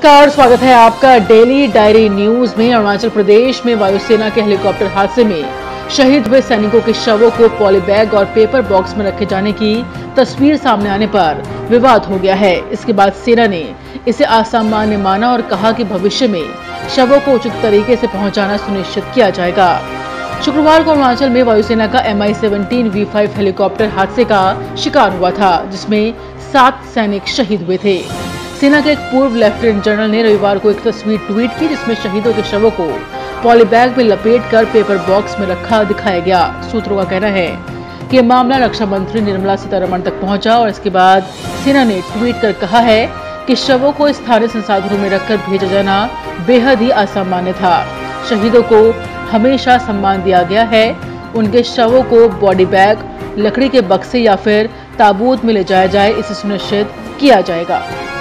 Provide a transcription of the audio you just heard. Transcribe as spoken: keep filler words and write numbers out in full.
नमस्कार, स्वागत है आपका डेली डायरी न्यूज में। अरुणाचल प्रदेश में वायुसेना के हेलीकॉप्टर हादसे में शहीद हुए सैनिकों के शवों को पॉलीबैग और पेपर बॉक्स में रखे जाने की तस्वीर सामने आने पर विवाद हो गया है। इसके बाद सेना ने इसे असामान्य माना और कहा कि भविष्य में शवों को उचित तरीके से पहुंचाना सुनिश्चित किया जाएगा। शुक्रवार को अरुणाचल में वायुसेना का M I seventeen V five helicopter हादसे का शिकार हुआ था, जिसमें सात सैनिक शहीद हुए थे। सेना के एक पूर्व लेफ्टिनेंट जनरल ने रविवार को एक तस्वीर ट्वीट की, जिसमें शहीदों के शवों को पॉलीबैग में लपेटकर पेपर बॉक्स में रखा दिखाया गया। सूत्रों का कहना है कि यह मामला रक्षा मंत्री निर्मला सीतारमण तक पहुंचा और इसके बाद सेना ने ट्वीट कर कहा है कि शवों को स्थानीय संसाधनों में रखकर भेजा जाना बेहद ही असामान्य था। शहीदों को हमेशा सम्मान दिया गया है। उनके शवों को बॉडी बैग, लकड़ी के बक्से या फिर ताबूत में ले जाया जाए, इसे सुनिश्चित किया जाएगा।